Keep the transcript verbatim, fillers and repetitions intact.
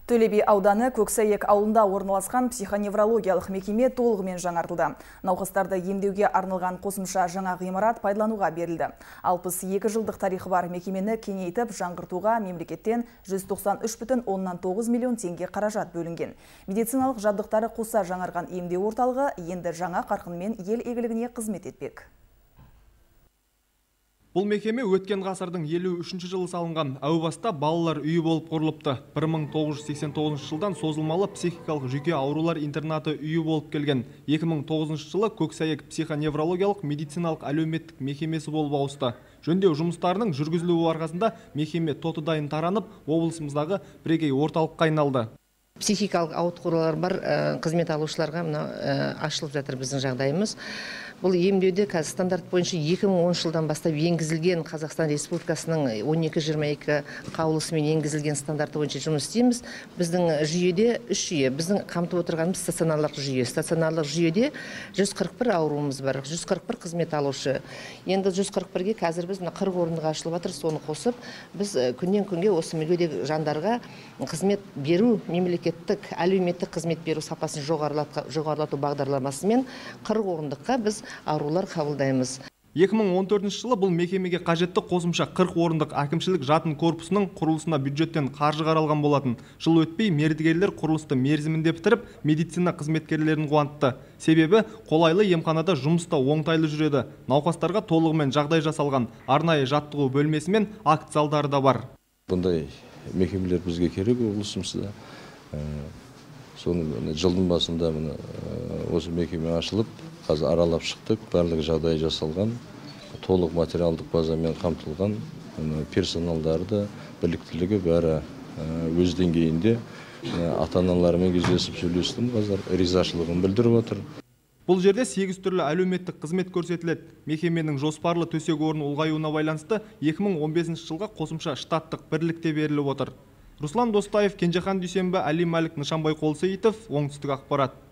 Төле би ауданы Көксәйек ауылында орналасқан психоневрологиялық мекеме толығымен жаңартылды. Науқастарды емдеуге арналған қосымша жаңа ғимарат пайдалануға берілді. алпыс екі жылдық тарихы бар мекемені кеңейтіп жаңғыртуға мемлекеттен жүз тоқсан үш бүтін оннан тоғыз миллион теңге қаражат бөлінген. Медициналық жабдықтары қоса жаңарған емдеу орталығы енді жаңа қарқынмен ел игілігіне қызмет етпек. Бұл мекеме өткен ғасырдың елу үшінші жылы салынған. Әу баста балалар үйі болып құрылыпты. бір мың тоғыз жүз сексен тоғызыншы жылдан созылмалы психикалық жүйке аурулар интернаты үйі болып келген. екі мың тоғызыншы жылы Көксәйек психоневрологиялық медициналық әлеуметтік мекемесі болып ауысты. Жөндеу жұмыстарының жүргізілуі арқасында мекеме тоты дайын таранып, облысымыздағы бірегей орталыққа айналды. Психикалық ауытқулар бар қызмет алушыларға мына ашылып жатыр біздің жағдайымыз. Бұл емдеуде қазір стандарт бойынша екі мың оныншы жылдан бастап енгізілген Қазақстан Республикасының он екі жиырма екі қаулысымен енгізілген стандарты бойынша жұмыс істейміз. Біздің жүйеде үш жүйе. Біздің қамтып отырғанымыз стационарлық жүйе. Стационарлық жүйеде жүз қырық бір ауруымыз бар, жүз қырық бір қызмет алушы. Енді жүз қырық бірге қазір біз қырық орындық ашылып жатыр, соны қосып, біз күннен күнге осы мүгедек жандарға қызмет беру, мемлекеттік әлеуметтік қызмет беру сапасын жоғарылату бағдарламасымен қырық орындыққа біз аурулар қабылдаймыз. екі мың он төртінші жылы бұл мекемеге қажетті қосымша қырық орындық әкімшілік жатын корпусының құрылысына бюджеттен қаржы қаралған болатын. Жыл өтпей мердігерлер құрылысты мерзімінде бітіріп, медицина қызметкерлерін қуантты. Себебі қолайлы емханада жұмыста оңтайлы жүреді. Науқастарға толығымен жағдай жасалған. Арнайы жаттығу бөлмесі мен акт залдары да бар. Бұндай мекемелер бізге керек облысымызда. Соның жылдың басында осы мекеме ашылып, қазір аралап шықтық, барлық жағдай жасалған, толық материалдық базамен қамтылған, персоналдары да, біліктілігі бәрі өз деңгейінде, ата-аналарымен кездесіп сөйлестім, қазір ризашылығын білдіріп отыр. Бұл жерде сегіз түрлі әлеуметтік қызмет көрсетіледі. Мекеменің жоспарлы төсек орын ұлғаюына байланысты екі мың он бесінші жылға қосымша штаттық бірлікте беріліп отыр. Руслан Достаев, Кенжехан Дүйсенбі, Әли Мәлік, Нышанбай Қолсейітов, оңтүстік ақпарат.